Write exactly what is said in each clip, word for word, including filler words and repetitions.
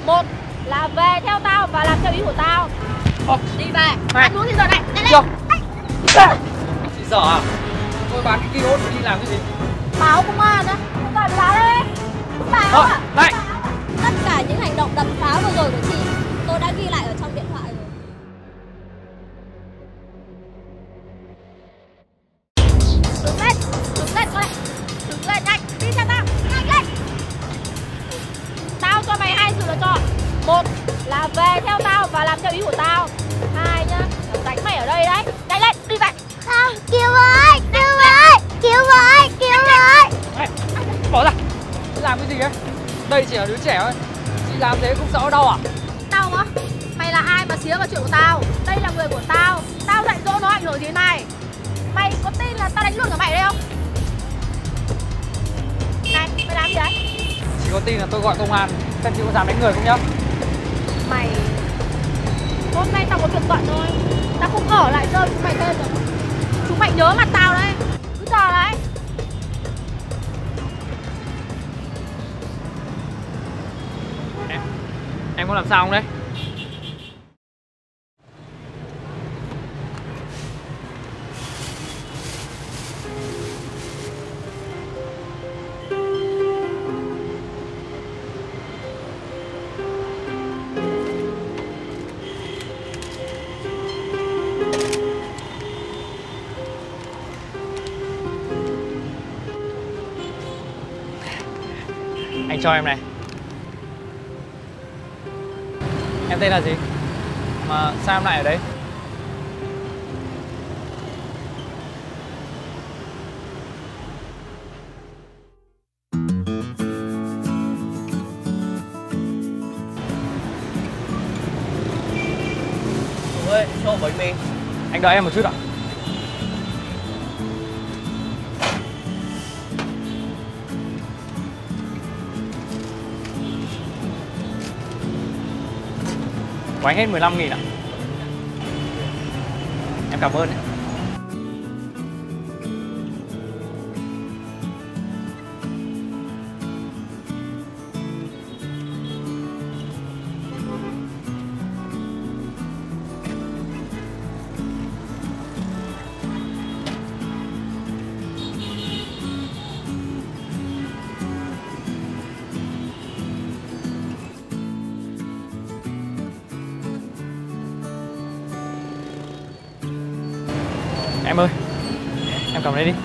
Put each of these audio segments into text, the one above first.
Một là về theo tao và làm theo ý của tao. Ồ. Đi về. Ăn uống gì giờ này? Lên Được. lên. Chị sợ à? Tôi bán cái kiosk đi làm cái gì? Báo công an á. Không phải báo đây. Báo à? Này. Tất cả những hành động đập phá vừa rồi của chị tôi đã ghi lại ở trong điện thoại rồi. Đứng lên, đứng lên con này. Đứng lên nhanh, đi theo tao, nhanh lên. Tao cho mày hai sự lựa chọn. Một là về theo tao và làm theo ý của tao. Hai nhá, tao đánh mày ở đây đấy. Nhanh lên, đi về. Không, cứu ơi, cứu ơi, cứu ơi, cứu ơi. Này, bỏ ra. Chị làm cái gì ấy? Đây chỉ là đứa trẻ thôi. Chị làm thế không sợ đau à? Tao á? Mày là ai mà xía vào chuyện của tao? Đây là người của tao. Tao dạy dỗ nó ảnh hưởng gì này. Mày có tin là tao đánh luôn cả mày đây không? Này, mày làm gì đấy? Chị có tin là tôi gọi công an xem chị có dám đánh người không nhá? Mày... Hôm nay tao có việc bận thôi. Tao không ở lại chơi chúng mày thêm rồi. Chúng mày nhớ mặt tao đấy. Cứ chờ đấy. Em, em có làm sao không đấy? Anh cho em này. Em tên là gì? Mà sao em lại ở đây? Ơi, cho bánh mì. Anh đợi em một chút ạ. Của anh hết mười lăm nghìn ạ. Em cảm ơn. Em ơi, em cầm đây đi.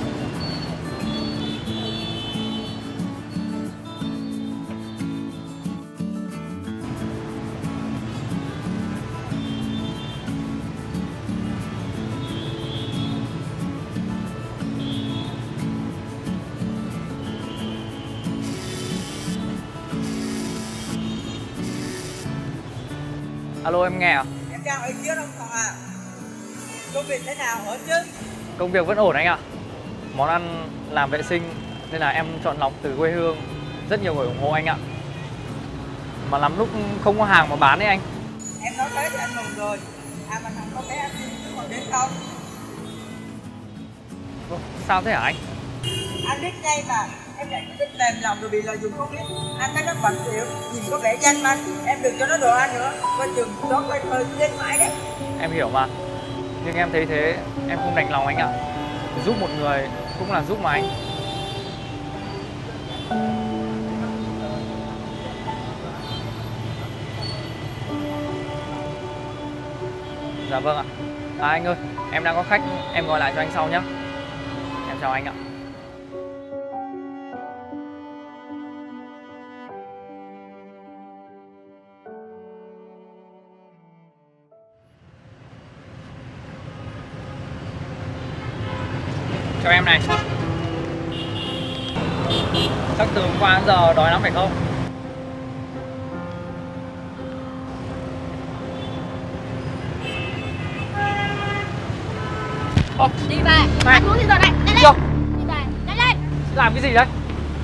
Alo, em nghe à? Em đang ở dưới đâu còn à? Công việc thế nào hả chứ? Công việc vẫn ổn anh ạ. Món ăn làm vệ sinh nên là em chọn lọc từ quê hương. Rất nhiều người ủng hộ anh ạ. Mà lắm lúc không có hàng mà bán đấy anh. Em nói thế thì anh mừng rồi. À mà thằng con bé anh còn đến không? Sao thế hả anh? Anh biết ngay mà. Em lại biết mềm lòng rồi bị lợi dụng không biết. Anh thấy nó bận rộn, nhìn có vẻ danh man. Em đừng cho nó đồ ăn nữa. Coi chừng đó quay thời lên mãi đấy. Em hiểu mà. Nhưng em thấy thế em không đành lòng anh ạ. Giúp một người cũng là giúp mà anh. Dạ vâng ạ. À anh ơi, em đang có khách, em gọi lại cho anh sau nhé. Em chào anh ạ. Cho em này. Chắc từ hôm qua đến giờ đói lắm phải không? Ô, đi về. Ăn uống gì giờ này? Nhanh lên. Được. Đi về. Nhanh lên. Làm cái gì đấy?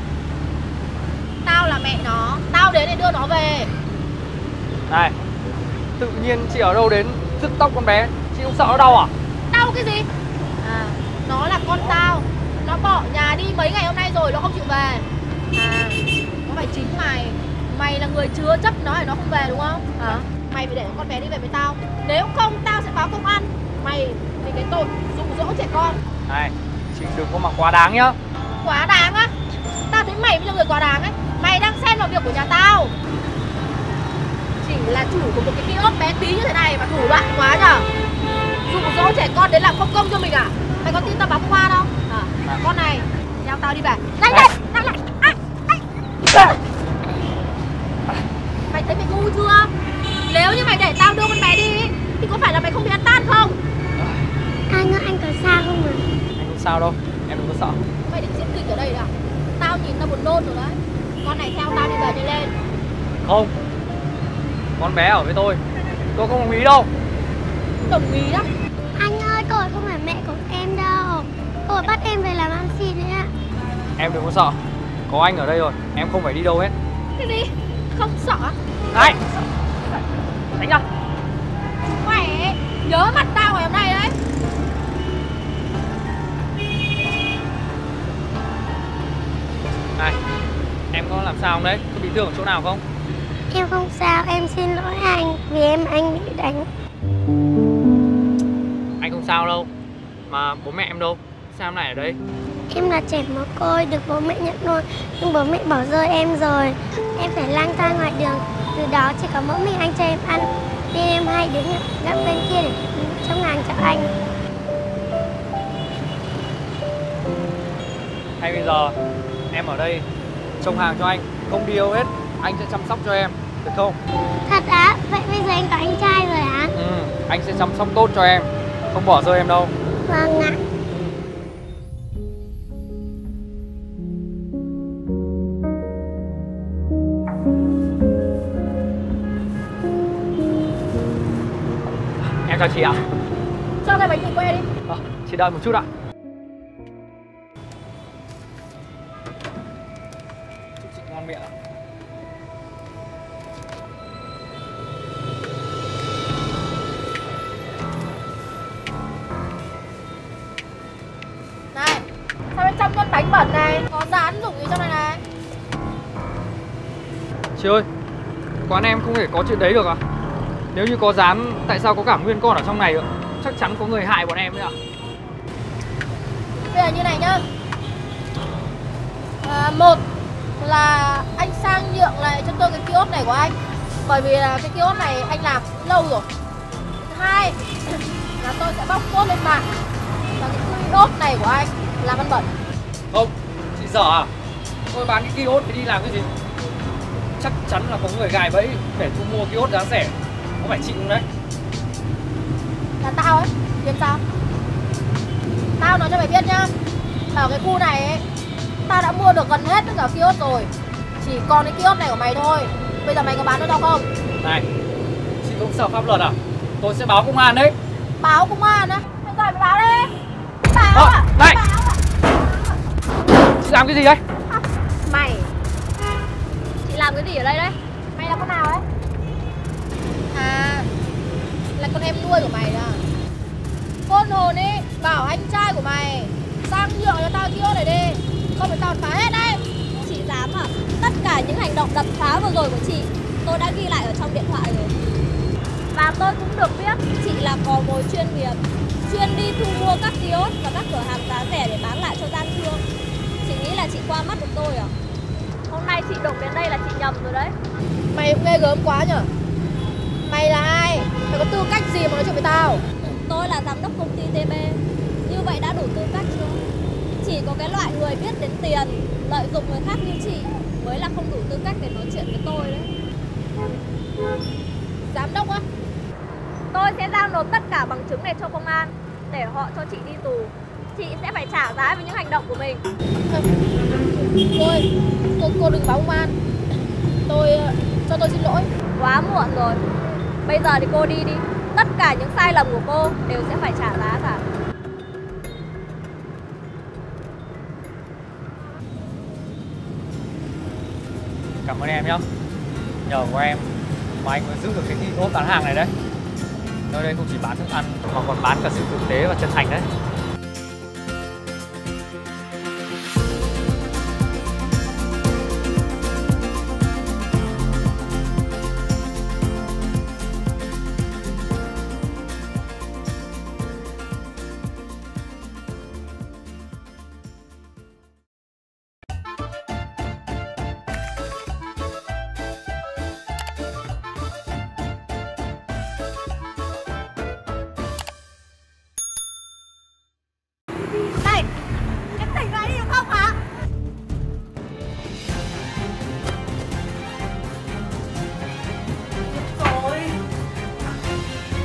Tao là mẹ nó. Tao đến để đưa nó về. Này, tự nhiên chị ở đâu đến rứt tóc con bé, chị không sợ nó đau à? Đau cái gì? À, nó là con tao. Nó bỏ nhà đi mấy ngày hôm nay rồi, nó không chịu về. À, nó phải chính mày. mày là người chứa chấp nó để nó không về đúng không? Hả? Mày phải để con bé đi về với tao. Nếu không tao sẽ báo công an mày vì cái tội dụ dỗ trẻ con. Này, chị đừng có mà quá đáng nhá. Quá đáng á? Tao thấy mày mới là người quá đáng ấy. Mày đang xen vào việc của nhà tao. Chỉ là chủ của một cái kiosk bé tí như thế này mà thủ đoạn quá nhở. Dụ dỗ trẻ con đến làm không công cho mình à? Mày có tin tao báo công an không? À, à. Con này, theo tao đi về. Này này, này này. À, này. Mày thấy mày ngu chưa? Nếu như mày để tao đưa con bé đi thì có phải là mày không bị ăn tan không? Anh ơi, anh có sao không ạ? Anh không sao đâu, em đừng có sợ. Mày định diễn kịch ở đây à? Tao nhìn tao buồn nôn rồi đấy. Con này theo tao đi về đi lên. Không, con bé ở với tôi, tôi không đồng ý đâu. Đồng ý đó. Anh ơi, cô ấy không phải mẹ của em đâu. Cô ấy bắt em về làm ăn xin đấy ạ. Em đừng có sợ, có anh ở đây rồi, em không phải đi đâu hết. Cái gì? Không sợ? Này, đánh ra. Chúng mày ấy, nhớ mặt tao ngày hôm nay đấy. Này, em có làm sao không đấy? Có bị thương ở chỗ nào không? Em không sao, em xin lỗi anh vì em anh bị đánh. Anh không sao đâu. Mà bố mẹ em đâu? Sao em lại ở đây? Em là trẻ mồ côi, được bố mẹ nhận nuôi. Nhưng bố mẹ bỏ rơi em rồi. Em phải lang thang ngoài đường. Từ đó chỉ có mỗi mình anh cho em ăn. Nên em hay đứng gấp bên kia để trông hàng cho anh. Hay bây giờ em ở đây trông hàng cho anh, không đi đâu hết. Anh sẽ chăm sóc cho em, được không? Thật á? Vậy bây giờ anh có anh trai rồi hả? Ừ, anh sẽ chăm sóc tốt cho em, không bỏ rơi em đâu. Vâng ạ. Em chào chị ạ. Cho cái bánh mì que đi. À, chị đợi một chút ạ. Chúc chị ngon miệng ạ. Này, sao bên trong con bánh bẩn này có dán dùng gì trong này này? Chị ơi, quán em không thể có chuyện đấy được à? Nếu như có dán, tại sao có cả nguyên con ở trong này ạ? Chắc chắn có người hại bọn em đấy ạ. Bây giờ như này nhá. À, một là anh sang nhượng lại cho tôi cái kiosk này của anh. Bởi vì là cái kiosk này anh làm lâu rồi. Thứ hai là tôi sẽ bóc phốt lên mạng là cái kiosk này của anh làm ăn bẩn. Không, chị sợ à? Tôi bán cái kiosk thì đi làm cái gì? Chắc chắn là có người gài bẫy để thu mua kiosk giá rẻ. Có phải chị không đấy? Là tao ấy, biết sao? Tao nói cho mày biết nhá. Ở cái khu này ấy, tao đã mua được gần hết tất cả kiosk rồi. Chỉ còn cái kiosk này của mày thôi. Bây giờ mày có bán cho tao không? Này, chị không sợ pháp luật à? Tôi sẽ báo công an đấy. Báo công an á? Bây giờ mày báo đi. Báo à, à? này. Báo à? Chị làm cái gì đấy? À, mày. Chị làm cái gì ở đây đấy? Mày là con nào đấy? À, là con em nuôi của mày đó. Con hồn ấy, bảo anh trai của mày sang nhượng cho tao kiosk này đi. Không phải tao phá hết đấy. Chị dám à? Tất cả những hành động đập phá vừa rồi của chị tôi đã ghi lại ở trong điện thoại rồi. Và tôi cũng được biết chị là cò mồi chuyên nghiệp, chuyên đi thu mua các kiosk và các cửa hàng giá rẻ để bán lại cho gian thương. Chị nghĩ là chị qua mắt được tôi à? Hôm nay chị đụng đến đây là chị nhầm rồi đấy. Mày cũng ghê gớm quá nhở. Mày là ai? Mày có tư cách gì mà nói chuyện với tao? Tôi là giám đốc công ty tê bê. Như vậy đã đủ tư cách chưa? Chỉ có cái loại người biết đến tiền, lợi dụng người khác như chị mới là không đủ tư cách để nói chuyện với tôi đấy. Giám đốc á? Tôi sẽ giao nộp tất cả bằng chứng này cho công an để họ cho chị đi tù. Chị sẽ phải trả giá với những hành động của mình. Thôi, cô, cô đừng báo công an. Tôi, cho tôi xin lỗi. Quá muộn rồi. Bây giờ thì cô đi đi. Tất cả những sai lầm của cô đều sẽ phải trả giá cả. Cảm ơn em nhé. Nhờ của em mà anh mới giữ được cái kiosk bán hàng này đấy. Nơi đây không chỉ bán thức ăn mà còn bán cả sự tử tế và chân thành đấy.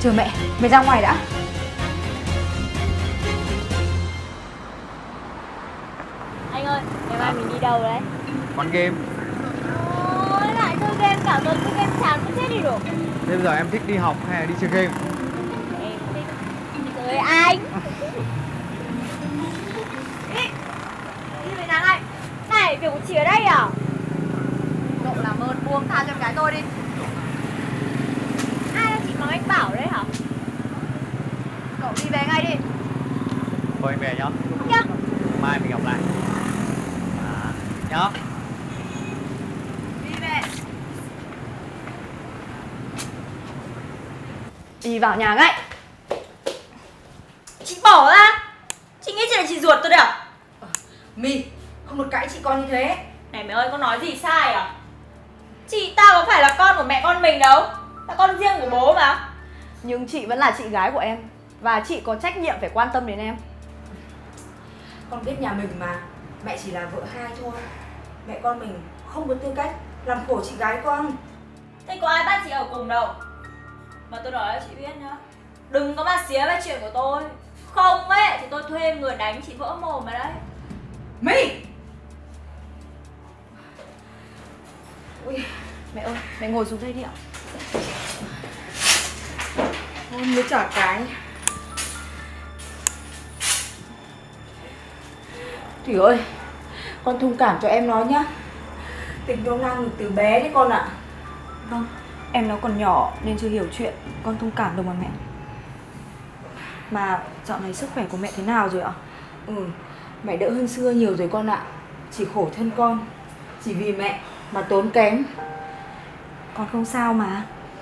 Chờ mẹ, mẹ ra ngoài đã. Anh ơi, ngày mai mình đi đâu đấy? Quán game. Ôi, lại chơi game cả tuần, chơi game chán cũng chết đi được. Thế bây giờ em thích đi học hay là đi chơi game? Em thích chơi anh. Ý, đi về nhà này. Này, việc của chị ở đây à? Cậu làm ơn buông tha cho em gái tôi đi. Ai là chị mắng anh Bảo đấy hả? Cậu đi về ngay đi. Thôi anh về nhá. Nhá. Mai mình gặp lại. À, nhá. Đi về. Đi vào nhà ngay. Chị bỏ ra. Chị nghĩ chị là chị ruột tôi đấy à? My, không được cãi chị con như thế. Này mẹ ơi, con nói gì sai à? Chị ta có phải là con của mẹ con mình đâu, là con riêng của bố mà. Nhưng chị vẫn là chị gái của em. Và chị có trách nhiệm phải quan tâm đến em. Con biết nhà mình mà, mẹ chỉ là vợ hai thôi. Mẹ con mình không có tư cách làm khổ chị gái con. Thế có ai bắt chị ở cùng đâu. Mà tôi nói cho chị biết nhá, đừng có mà xía về chuyện của tôi. Không ấy thì tôi thuê người đánh chị vỡ mồm ở đấy. My! Ui, mẹ ơi, mẹ ngồi xuống đây đi ạ. Ôi, mới trả cái. Thủy ơi, con thông cảm cho em nói nhá. Tình yêu ngang ngược từ bé đấy con ạ. Vâng, em nó còn nhỏ nên chưa hiểu chuyện. Con thông cảm được mà mẹ. Mà dạo này sức khỏe của mẹ thế nào rồi ạ? Ừ, mẹ đỡ hơn xưa nhiều rồi con ạ. Chỉ khổ thân con, chỉ vì mẹ mà tốn kém. Con không sao mà.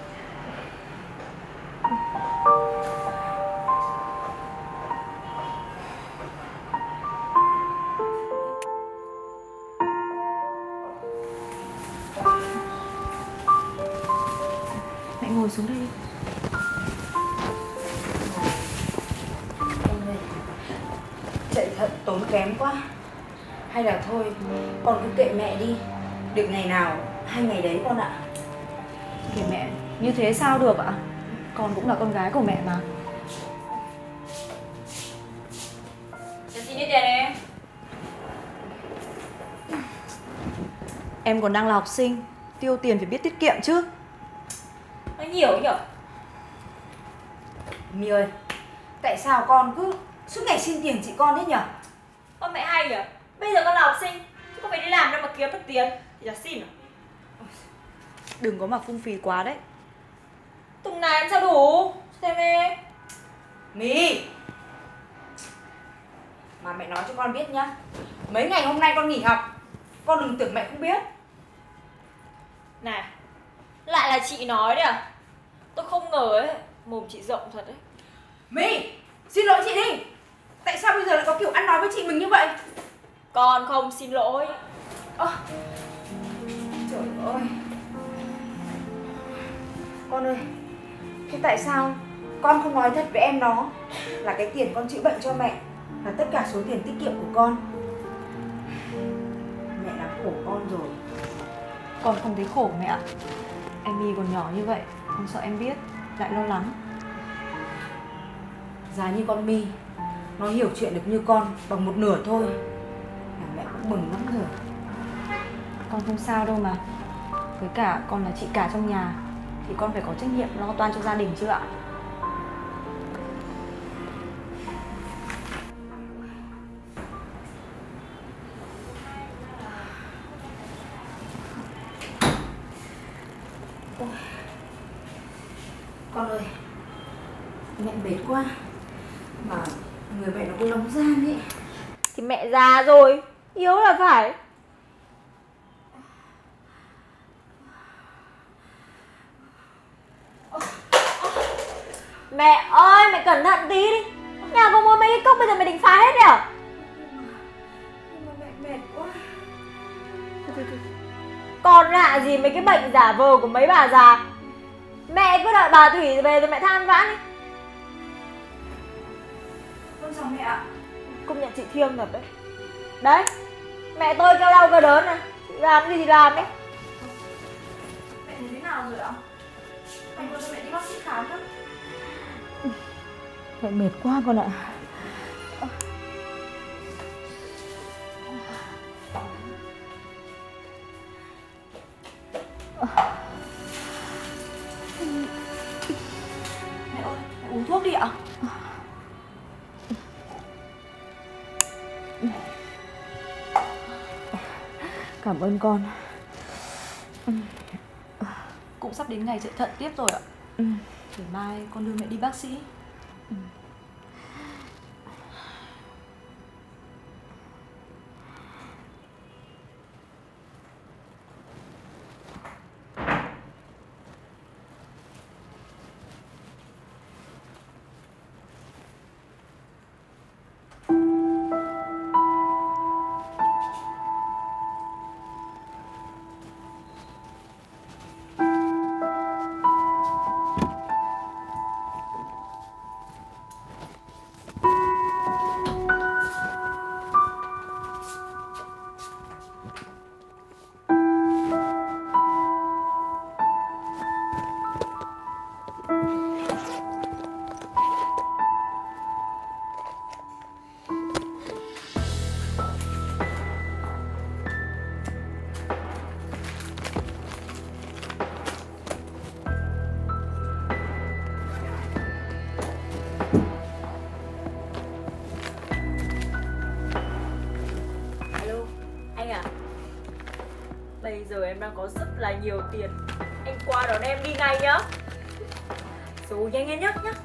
Mẹ ngồi xuống đây đi. Chạy thận tốn kém quá. Hay là thôi, con cứ kệ mẹ đi. Được ngày nào, hai ngày đấy con ạ. Kìa mẹ, như thế sao được ạ? Con cũng là con gái của mẹ mà. Cho xin ít tiền em. Em còn đang là học sinh, tiêu tiền phải biết tiết kiệm chứ. Nó nhiều nhở. My ơi, tại sao con cứ suốt ngày xin tiền chị con thế nhở? Con mẹ hay nhở. Bây giờ con là học sinh, chứ con phải đi làm đâu mà kiếm được tiền thì là xin à? Đừng có mà phung phí quá đấy. Tuần này em sao đủ? Xem đi. My, mà mẹ nói cho con biết nhá, mấy ngày hôm nay con nghỉ học, con đừng tưởng mẹ không biết. Này, lại là chị nói đấy à? Tôi không ngờ ấy, mồm chị rộng thật đấy. My, xin lỗi chị đi. Tại sao bây giờ lại có kiểu ăn nói với chị mình như vậy? Con không xin lỗi. Ơ, trời ơi. Con ơi, thế tại sao con không nói thật với em nó là cái tiền con chữa bệnh cho mẹ là tất cả số tiền tiết kiệm của con? Mẹ làm khổ con rồi. Con không thấy khổ mẹ ạ. Em My còn nhỏ như vậy, con sợ em biết, lại lo lắng. Giá như con My nó hiểu chuyện được như con bằng một nửa thôi là mẹ cũng mừng lắm rồi. Con không sao đâu mà. Với cả con là chị cả trong nhà thì con phải có trách nhiệm lo toan cho gia đình chứ ạ. Con ơi, mẹ mệt quá. Mà người mẹ nó có nóng gian ấy. Thì mẹ già rồi, yếu là phải. Mẹ ơi, mẹ cẩn thận tí đi. Nhà có mua mấy cái cốc bây giờ mày định phá hết đấy à? Nhưng mà mẹ mệt quá. Còn lạ gì mấy cái bệnh giả vờ của mấy bà già. Mẹ cứ đợi bà Thủy về rồi mẹ than vãn đi. Con chào mẹ ạ. Công nhận chị thiêng thật đấy. Đấy, mẹ tôi kêu đau cơ đớn này, chị làm gì thì làm đấy. Mẹ thấy thế nào rồi ạ? Mày vừa đưa mẹ đi bác sĩ khám đó. Mẹ mệt quá con ạ. Mẹ ơi, mẹ uống thuốc đi ạ. Cảm ơn con. Cũng sắp đến ngày chạy thận tiếp rồi ạ. Ừ. Để mai con đưa mẹ đi bác sĩ. Ừ. Bây giờ em đang có rất là nhiều tiền. Anh qua đón em đi ngay nhá. Rồi nhanh lên nhá nhá.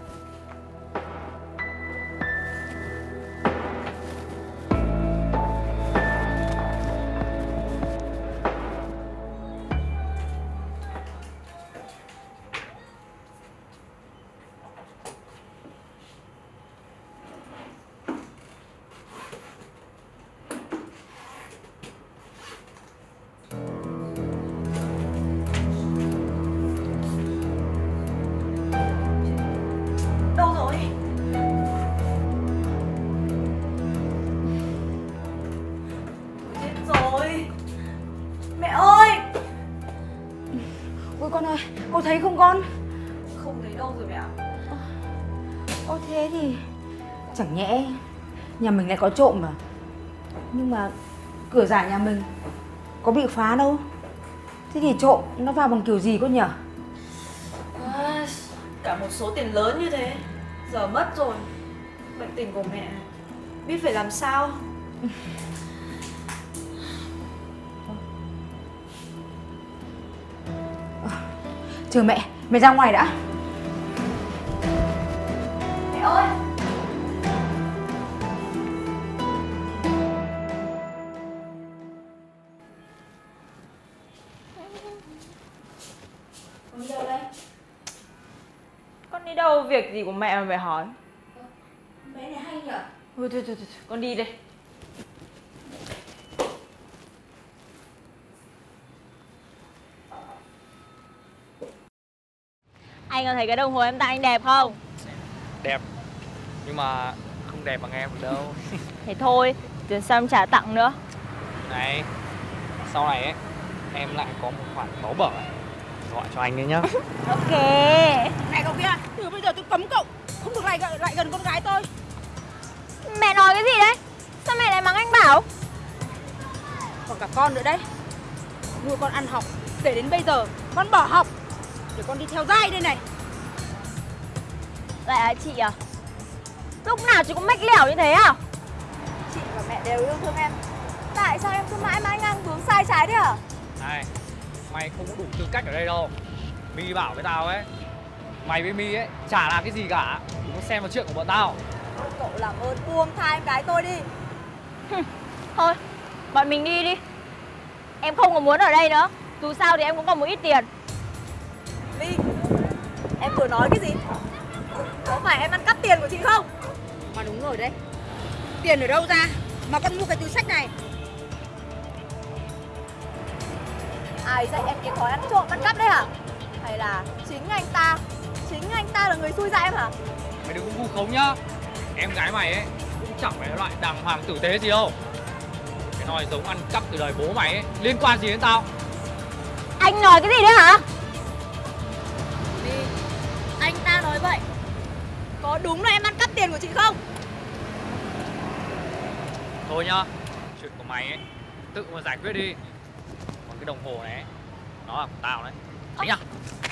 Đâu rồi? Chết rồi. Mẹ ơi. Ôi con ơi, cô thấy không con? Không thấy đâu rồi mẹ ạ. Ô thế thì chẳng nhẽ nhà mình lại có trộm à? Nhưng mà cửa giả nhà mình có bị phá đâu. Thế thì trộm nó vào bằng kiểu gì con nhỉ? À, cả một số tiền lớn như thế giờ mất rồi. Bệnh tình của mẹ biết phải làm sao. Chờ mẹ, mẹ ra ngoài đã. Mẹ ơi. Con đi đâu đây? Con đi đâu, việc gì của mẹ mà mẹ hỏi? Bé này hay nhỉ? Thôi thôi thôi, thôi. Con đi đây. Anh có thấy cái đồng hồ em tặng anh đẹp không? Đẹp, nhưng mà không đẹp bằng em được đâu. Thế thôi, lần sau em trả tặng nữa. Này, sau này ấy, em lại có một khoản báo bở gọi cho anh đấy nhá. Ok. Này cậu kia, từ bây giờ tôi cấm cậu không được lại lại gần con gái tôi. Mẹ nói cái gì đấy? Sao mẹ lại mắng anh Bảo? Còn cả con nữa đấy. Nuôi con ăn học, để đến bây giờ con bỏ học để con đi theo dai đây này. Lại là chị à? Lúc nào chị cũng mách lẻo như thế à? Chị và mẹ đều yêu thương em. Tại sao em cứ mãi mãi ngang hướng sai trái thế à? Này, mày không có đủ tư cách ở đây đâu. My bảo với tao ấy, mày với My ấy chả là cái gì cả. Đừng có xem vào chuyện của bọn tao. Cậu làm ơn buông tha em gái tôi đi. Thôi, bọn mình đi đi. Em không có muốn ở đây nữa. Dù sao thì em cũng còn một ít tiền. My, em vừa nói cái gì? Có phải em ăn cắp tiền của chị không? Mà đúng rồi đấy. Tiền ở đâu ra mà con mua cái túi sách này? Ai dạy em cái thói ăn trộm ăn cắp đấy hả? Hay là chính anh ta, chính anh ta là người xui dại em hả? Mày đừng có vu khống nhá. Em gái mày ấy cũng chẳng phải là loại đàng hoàng tử tế gì đâu. Cái nói giống ăn cắp từ đời bố mày ấy, liên quan gì đến tao? Anh nói cái gì đấy hả? Thôi nhá, chuyện của mày ấy tự mà giải quyết đi. Còn cái đồng hồ này ấy, nó là của tao đấy. Tránh nhá.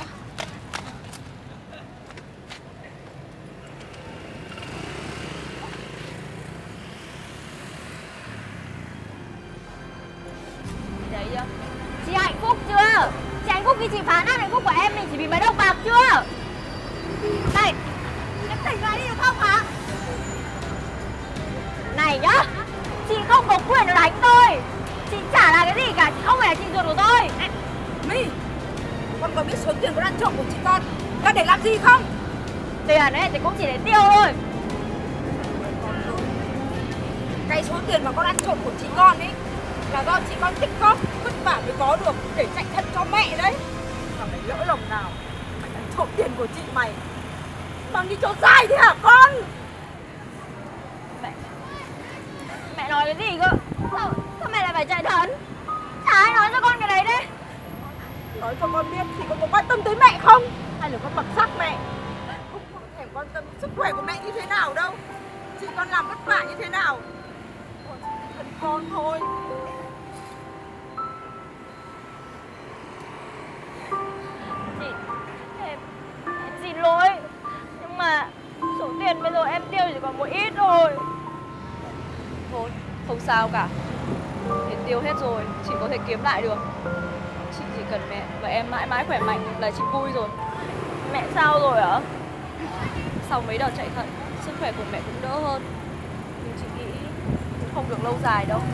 Đấy chưa? Chị hạnh phúc chưa? Chị hạnh phúc khi chị phá nát hạnh phúc của em mình chỉ vì mấy đồng bạc chưa? Này, em tỉnh lại đi được không hả? Này nhá, chị không có quyền đánh tôi. Chị chả là cái gì cả, chị không phải là chị ruột của tôi. My, con có biết số tiền con ăn trộm của chị con là để làm gì không? Tiền ấy thì cũng chỉ để tiêu thôi. Cái số tiền mà con ăn trộm của chị con ấy là do chị con tích góp vất vả mới có được để chạy thận cho mẹ đấy. Mà mày lỡ lòng nào mày ăn trộm tiền của chị mày mang đi cho dai thế hả con? Mẹ, mẹ nói cái gì cơ? Sao, sao mẹ lại phải chạy thận? Chả ai nói cho con cái đấy đấy. Nói cho con biết thì con có quan tâm tới mẹ không? Hay là con bật xác mẹ? Không, không thèm quan tâm sức khỏe của mẹ như thế nào đâu. Chị con làm vất vả như thế nào con chỉ thân con thôi. Chị, em, em xin lỗi. Nhưng mà số tiền bây giờ em tiêu chỉ còn một ít thôi. Thôi, không sao cả. Tiền tiêu hết rồi, chị có thể kiếm lại được. Chị chỉ cần mẹ và em mãi mãi khỏe mạnh là chị vui rồi. Mẹ sao rồi hả? Sau mấy đợt chạy thận, sức khỏe của mẹ cũng đỡ hơn. Nhưng chị nghĩ cũng không được lâu dài đâu.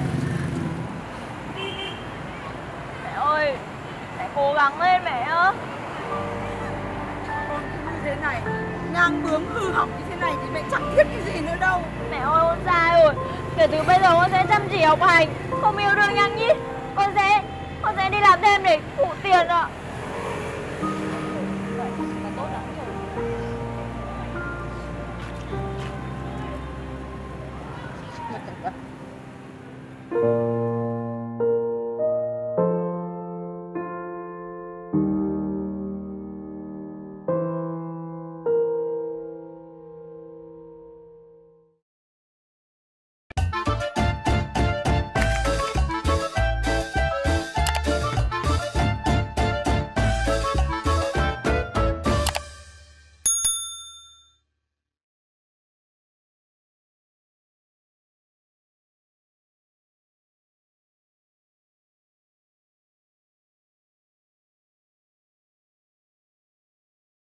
Mẹ ơi, mẹ cố gắng lên mẹ ơi. Con cứ như thế này, ngang bướng hư hỏng như thế này thì mẹ chẳng biết cái gì nữa đâu. Mẹ ơi, con sai rồi. Kể từ bây giờ con sẽ chăm chỉ học hành, không yêu đương nhăng nhít. Con sẽ, con sẽ đi làm thêm để phụ tiền ạ.